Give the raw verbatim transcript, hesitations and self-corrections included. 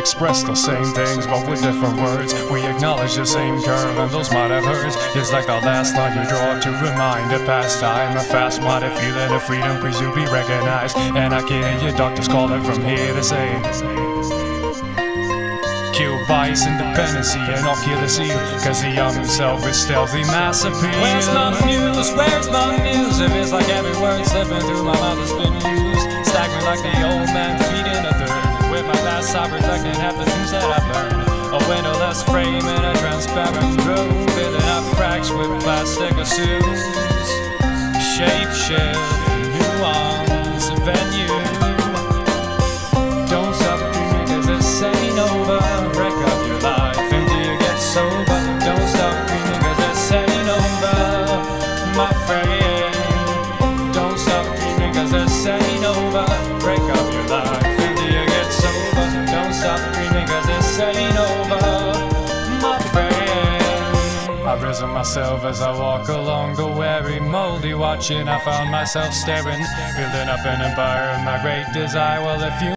express the same things, but with different words. We acknowledge the same curve, and those might have hurts. It's like the last line you draw to remind a past time. A fast-minded feeling of freedom, please you be recognized. And I can hear your doctors calling from here to say, kill bias, independency, and I'll kill the seal, cause the young himself is stealthy mass appeal. Where's my muse? Where's my muse? If it's like every word slipping through my mouth has been used, staggering like the old man feeding a third. With my past I reflecting half the things that I've learned. A windowless frame in a transparent room, filling up cracks with plastic assumes. Shape shift, nuance, venue. Don't stop dreaming cause this ain't over. Break up your life until you get sober. Don't stop dreaming cause this ain't over, my friend. Don't stop dreaming cause this ain't over. Break up your life until you get sober. Don't stop dreaming cause this ain't over, my friend. I've risen myself as I walk along the weary, moldy watching. I found myself staring, building up an empire of my great desire. Well, if you